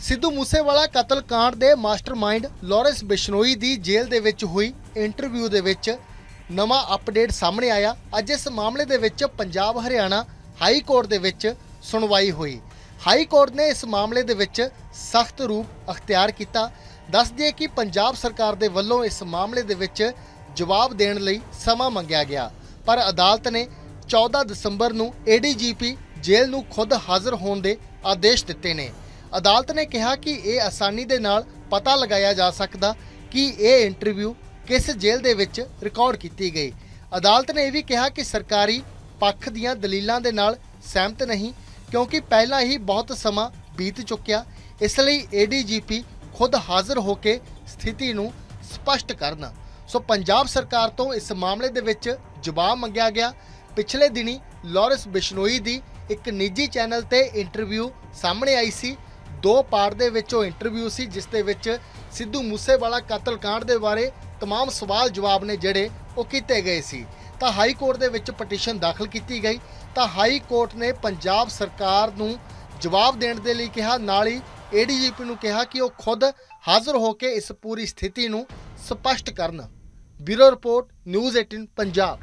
ਸਿੱਧੂ ਮੂਸੇਵਾਲਾ ਕਤਲकांड ਦੇ mastermind Lawrence Bishnoi ਦੀ ਜੇਲ੍ਹ ਦੇ ਵਿੱਚ ਹੋਈ ਇੰਟਰਵਿਊ ਦੇ ਵਿੱਚ ਨਵਾਂ ਅਪਡੇਟ ਸਾਹਮਣੇ ਆਇਆ। ਅੱਜ ਇਸ ਮਾਮਲੇ ਦੇ ਵਿੱਚ ਪੰਜਾਬ ਹਰਿਆਣਾ ਹਾਈ ਕੋਰਟ ਦੇ ਵਿੱਚ ਸੁਣਵਾਈ ਹੋਈ। ਹਾਈ ਕੋਰਟ ਨੇ ਇਸ ਮਾਮਲੇ ਦੇ ਵਿੱਚ ਸਖਤ ਰੂਪ ਅਖਤਿਆਰ ਕੀਤਾ। ਦੱਸ ਦਈਏ ਕਿ ਪੰਜਾਬ ਸਰਕਾਰ ਦੇ ਵੱਲੋਂ ਇਸ ਮਾਮਲੇ ਦੇ ਵਿੱਚ ਜਵਾਬ ਦੇਣ ਲਈ ਸਮਾਂ ਮੰਗਿਆ ਗਿਆ, ਪਰ ਅਦਾਲਤ ਨੇ 14 ਦਸੰਬਰ ਨੂੰ ADGP ਜੇਲ੍ਹ ਨੂੰ ਖੁਦ ਹਾਜ਼ਰ ਹੋਣ ਦੇ ਆਦੇਸ਼ ਦਿੱਤੇ ਨੇ। ਅਦਾਲਤ ਨੇ ਕਿਹਾ ਕਿ ਇਹ ਆਸਾਨੀ ਦੇ ਨਾਲ ਪਤਾ ਲਗਾਇਆ ਜਾ ਸਕਦਾ ਕਿ ਇਹ ਇੰਟਰਵਿਊ ਕਿਸ ਜੇਲ੍ਹ ਦੇ ਵਿੱਚ ਰਿਕਾਰਡ ਕੀਤੀ ਗਈ। ਅਦਾਲਤ ਨੇ ਇਹ ਵੀ ਕਿਹਾ ਕਿ ਸਰਕਾਰੀ ਪੱਖ ਦੀਆਂ ਦਲੀਲਾਂ ਦੇ ਨਾਲ ਸਹਿਮਤ ਨਹੀਂ, ਕਿਉਂਕਿ ਪਹਿਲਾਂ ਹੀ ਬਹੁਤ ਸਮਾਂ ਬੀਤ ਚੁੱਕਿਆ। ਇਸ ਲਈ ADGP ਖੁਦ ਹਾਜ਼ਰ ਹੋ ਕੇ ਸਥਿਤੀ ਨੂੰ ਸਪਸ਼ਟ ਕਰਨ। ਸੋ ਪੰਜਾਬ ਸਰਕਾਰ ਤੋਂ ਇਸ ਮਾਮਲੇ ਦੇ ਵਿੱਚ ਜਵਾਬ ਮੰਗਿਆ ਗਿਆ। ਪਿਛਲੇ ਦਿਨੀ ਲਾਰੈਂਸ ਬਿਸ਼ਨੋਈ ਦੀ ਇੱਕ ਨਿੱਜੀ ਚੈਨਲ ਤੇ ਇੰਟਰਵਿਊ ਸਾਹਮਣੇ ਆਈ ਸੀ। 2 ਪਾਰਟ ਦੇ ਵਿੱਚ ਉਹ ਇੰਟਰਵਿਊ ਸੀ, ਜਿਸ ਦੇ ਵਿੱਚ ਸਿੱਧੂ ਮੂਸੇਵਾਲਾ ਕਤਲकांड ਦੇ ਬਾਰੇ तमाम ਸਵਾਲ ਜਵਾਬ ਨੇ ਜਿਹੜੇ ਉਹ ਕੀਤੇ ਗਏ ਸੀ। ਤਾਂ ਹਾਈ ਕੋਰਟ ਦੇ ਵਿੱਚ ਪਟੀਸ਼ਨ ਦਾਖਲ ਕੀਤੀ ਗਈ। ਤਾਂ ਹਾਈ ਕੋਰਟ ਨੇ ਪੰਜਾਬ ਸਰਕਾਰ ਨੂੰ ਜਵਾਬ ਦੇਣ ਦੇ ਲਈ ਕਿਹਾ, ਨਾਲ ਹੀ ADGP ਨੂੰ ਕਿਹਾ ਕਿ ਉਹ ਖੁਦ ਹਾਜ਼ਰ ਹੋ ਕੇ ਇਸ ਪੂਰੀ ਸਥਿਤੀ ਨੂੰ ਸਪਸ਼ਟ ਕਰਨ। Bureau report, news 18 Punjab.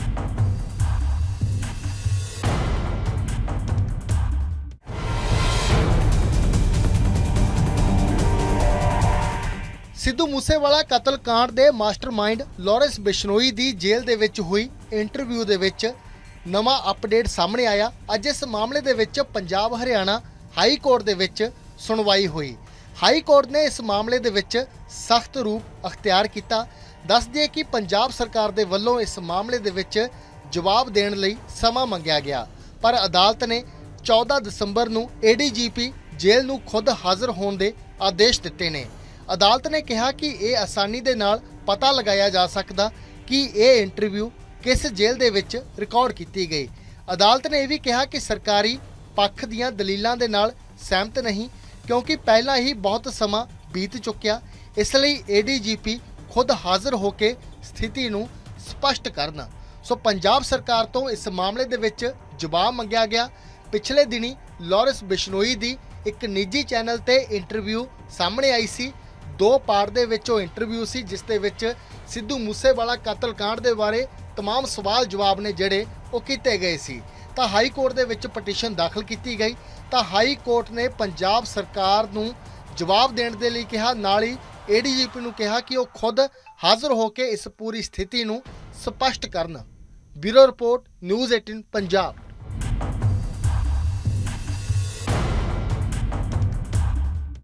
Sidhu Moosewala ਕਤਲकांड ਦੇ ਮਾਸਟਰਮਾइंड ਲਾਰੈਂਸ ਬਿਸ਼ਨੋਈ ਦੀ ਜੇਲ੍ਹ ਦੇ ਵਿੱਚ ਹੋਈ ਇੰਟਰਵਿਊ ਦੇ ਵਿੱਚ ਨਵਾਂ ਅਪਡੇਟ ਸਾਹਮਣੇ ਆਇਆ। ਅੱਜ ਇਸ ਮਾਮਲੇ ਦੇ ਵਿੱਚ ਪੰਜਾਬ ਹਰਿਆਣਾ ਹਾਈ ਕੋਰਟ ਦੇ ਵਿੱਚ ਸੁਣਵਾਈ ਹੋਈ। ਹਾਈ ਕੋਰਟ ਨੇ ਇਸ ਮਾਮਲੇ ਦੇ ਵਿੱਚ ਸਖਤ ਰੂਪ ਅਖਤਿਆਰ ਕੀਤਾ। ਦੱਸ ਦਈਏ ਕਿ ਪੰਜਾਬ ਸਰਕਾਰ ਦੇ ਵੱਲੋਂ ਇਸ ਮਾਮਲੇ ਦੇ ਵਿੱਚ ਜਵਾਬ ਦੇਣ ਲਈ ਸਮਾਂ ਮੰਗਿਆ ਗਿਆ, ਪਰ ਅਦਾਲਤ ਨੇ 14 ਦਸੰਬਰ ਨੂੰ ADGP ਜੇਲ੍ਹ ਨੂੰ ਖੁਦ ਹਾਜ਼ਰ ਹੋਣ ਦੇ ਆਦੇਸ਼ ਦਿੱਤੇ ਨੇ। ਅਦਾਲਤ ਨੇ ਕਿਹਾ ਕਿ ਇਹ ਆਸਾਨੀ ਦੇ ਨਾਲ ਪਤਾ ਲਗਾਇਆ ਜਾ ਸਕਦਾ ਕਿ ਇਹ ਇੰਟਰਵਿਊ ਕਿਸ ਜੇਲ੍ਹ ਦੇ ਵਿੱਚ ਰਿਕਾਰਡ ਕੀਤੀ ਗਈ। ਅਦਾਲਤ ਨੇ ਇਹ ਵੀ ਕਿਹਾ ਕਿ ਸਰਕਾਰੀ ਪੱਖ ਦੀਆਂ ਦਲੀਲਾਂ ਦੇ ਨਾਲ ਸਹਿਮਤ ਨਹੀਂ, ਕਿਉਂਕਿ ਪਹਿਲਾਂ ਹੀ ਬਹੁਤ ਸਮਾਂ ਬੀਤ ਚੁੱਕਿਆ। ਇਸ ਲਈ ADGP ਖੁਦ ਹਾਜ਼ਰ ਹੋ ਕੇ ਸਥਿਤੀ ਨੂੰ ਸਪਸ਼ਟ ਕਰਨ। ਸੋ ਪੰਜਾਬ ਸਰਕਾਰ ਤੋਂ ਇਸ ਮਾਮਲੇ ਦੇ ਵਿੱਚ ਜਵਾਬ ਮੰਗਿਆ ਗਿਆ। ਪਿਛਲੇ ਦਿਨੀ ਲਾਰੈਂਸ ਬਿਸ਼ਨੋਈ ਦੀ ਇੱਕ ਨਿੱਜੀ ਚੈਨਲ ਤੇ ਇੰਟਰਵਿਊ ਸਾਹਮਣੇ ਆਈ ਸੀ। 2 ਪਾਰਟ ਦੇ ਵਿੱਚ ਉਹ ਇੰਟਰਵਿਊ ਸੀ, ਜਿਸ ਦੇ ਵਿੱਚ ਸਿੱਧੂ ਮੂਸੇਵਾਲਾ ਕਤਲकांड ਦੇ ਬਾਰੇ तमाम ਸਵਾਲ ਜਵਾਬ ਨੇ ਜਿਹੜੇ ਉਹ ਕੀਤੇ ਗਏ ਸੀ। ਤਾਂ ਹਾਈ ਕੋਰਟ ਦੇ ਵਿੱਚ ਪਟੀਸ਼ਨ ਦਾਖਲ ਕੀਤੀ ਗਈ। ਤਾਂ ਹਾਈ ਕੋਰਟ ਨੇ ਪੰਜਾਬ ਸਰਕਾਰ ਨੂੰ ਜਵਾਬ ਦੇਣ ਦੇ ਲਈ ਕਿਹਾ, ਨਾਲ ਹੀ ADGP ਨੂੰ ਕਿਹਾ ਕਿ ਉਹ ਖੁਦ ਹਾਜ਼ਰ ਹੋ ਕੇ ਇਸ ਪੂਰੀ ਸਥਿਤੀ ਨੂੰ ਸਪਸ਼ਟ ਕਰਨ। Bureau report, news 18 Punjab.